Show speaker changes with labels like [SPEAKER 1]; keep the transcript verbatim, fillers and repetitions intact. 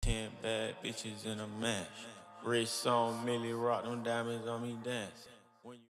[SPEAKER 1] Ten bad bitches in a match. Rich on Millie Rock, them diamonds on me dancing.